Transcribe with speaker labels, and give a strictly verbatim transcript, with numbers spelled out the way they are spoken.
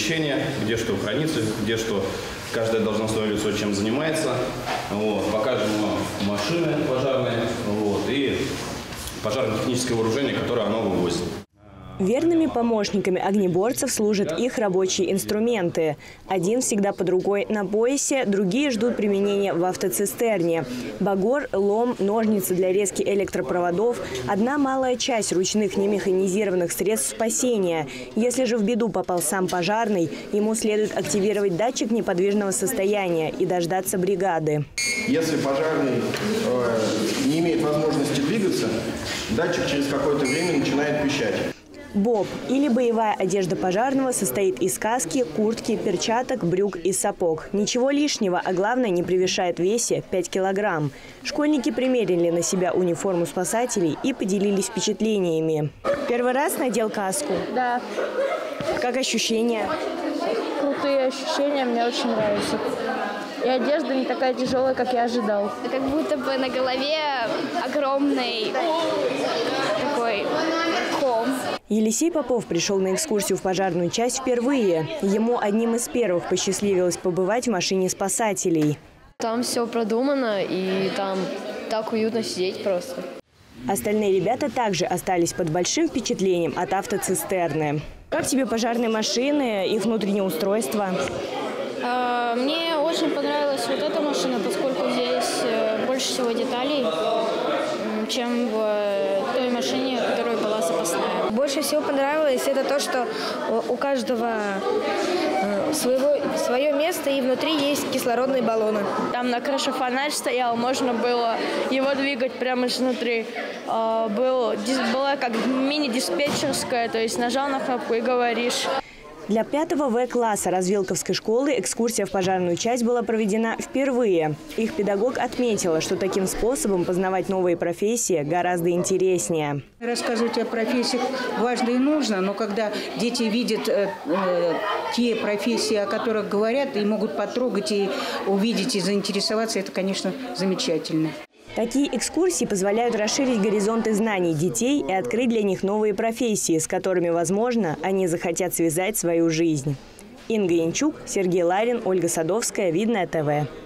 Speaker 1: помещения, где что хранится, где что каждое должностное лицо чем занимается. Вот. Покажем вам машины пожарные, вот, и пожарно-техническое вооружение, которое оно вывозит.
Speaker 2: Верными помощниками огнеборцев служат их рабочие инструменты. Один всегда под рукой на поясе, другие ждут применения в автоцистерне. Багор, лом, ножницы для резки электропроводов – одна малая часть ручных немеханизированных средств спасения. Если же в беду попал сам пожарный, ему следует активировать датчик неподвижного состояния и дождаться бригады.
Speaker 3: Если пожарный э, не имеет возможности двигаться, датчик через какое-то время начинает пищать.
Speaker 2: Боб или боевая одежда пожарного состоит из каски, куртки, перчаток, брюк и сапог. Ничего лишнего, а главное, не превышает в весе пять килограмм. Школьники примерили на себя униформу спасателей и поделились впечатлениями. Первый раз надел каску?
Speaker 4: Да.
Speaker 2: Как ощущения?
Speaker 4: Крутые ощущения, мне очень нравится. И одежда не такая тяжелая, как я ожидал.
Speaker 5: Как будто бы на голове огромный такой ком.
Speaker 2: Елисей Попов пришел на экскурсию в пожарную часть впервые. Ему одним из первых посчастливилось побывать в машине спасателей.
Speaker 6: Там все продумано, и там так уютно сидеть просто.
Speaker 2: Остальные ребята также остались под большим впечатлением от автоцистерны. Как тебе пожарные машины, их внутреннее устройство?
Speaker 7: Мне очень понравилась вот эта машина, поскольку здесь больше всего деталей, чем в той машине, которая была запасная.
Speaker 8: Больше всего понравилось это то, что у каждого своего, свое место, и внутри есть кислородные баллоны.
Speaker 4: Там на крыше фонарь стоял, можно было его двигать прямо изнутри. Был, была как мини-диспетчерская, то есть нажал на кнопку и говоришь.
Speaker 2: Для пятого В-класса Развилковской школы экскурсия в пожарную часть была проведена впервые. Их педагог отметила, что таким способом познавать новые профессии гораздо интереснее.
Speaker 9: Рассказывать о профессиях важно и нужно, но когда дети видят э, э, те профессии, о которых говорят, и могут потрогать, и увидеть, и заинтересоваться, это, конечно, замечательно.
Speaker 2: Такие экскурсии позволяют расширить горизонты знаний детей и открыть для них новые профессии, с которыми, возможно, они захотят связать свою жизнь. Инга Янчук, Сергей Ларин, Ольга Садовская, Видное ТВ.